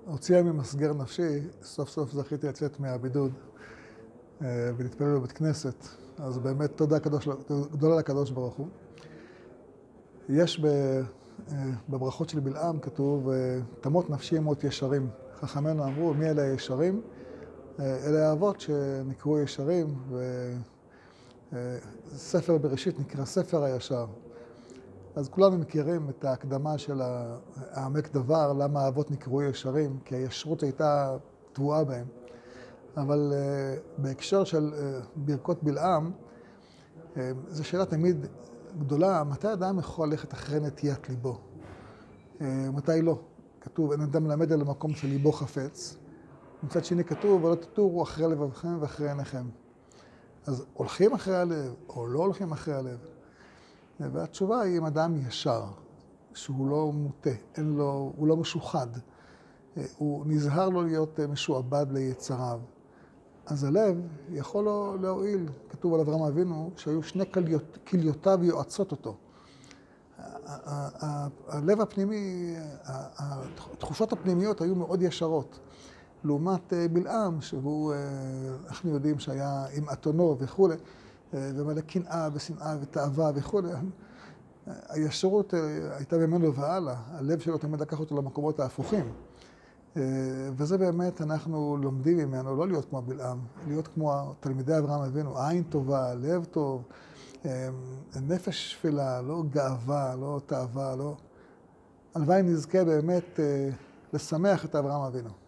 הוציאה ממסגר נפשי, סוף סוף זכיתי לצאת מהבידוד ולהתפלל בבית כנסת. אז באמת תודה גדולה לקדוש ברוך הוא. יש בברכות של בלעם כתוב, תמות נפשי מות ישרים. חכמינו אמרו, מי אלה הישרים? אלה האבות שנקראו ישרים, וספר בראשית נקרא ספר הישר. אז כולנו מכירים את ההקדמה של העמק דבר, למה האבות נקראו ישרים, כי הישרות הייתה טבועה בהם. אבל בהקשר של ברכות בלעם, זו שאלה תמיד גדולה, מתי אדם יכול ללכת אחרי נטיית ליבו? מתי לא? כתוב, אין אדם מלמד על המקום של ליבו חפץ. מצד שני כתוב, ולא תטורו אחרי לבבכם ואחרי עיניכם. אז הולכים אחרי הלב, או לא הולכים אחרי הלב? והתשובה היא, אם אדם ישר, שהוא לא מוטה, הוא לא משוחד, הוא נזהר לו להיות משועבד ליצריו, אז הלב יכול לו להועיל. כתוב על אברהם אבינו שהיו שני כליותיו יועצות אותו. הלב הפנימי, התחושות הפנימיות היו מאוד ישרות. לעומת בלעם, שהוא, אנחנו יודעים שהיה עם אתונו וכו', ומלא קנאה ושנאה ותאווה וכו'. הישרות הייתה ממנו והלאה. הלב שלו תמיד לקח אותו למקומות ההפוכים. וזה באמת אנחנו לומדים ממנו, לא להיות כמו בלעם, להיות כמו תלמידי אברהם אבינו, עין טובה, לב טוב, נפש שפלה, לא גאווה, לא תאווה, לא... הלוואי נזכה באמת לשמח את אברהם אבינו.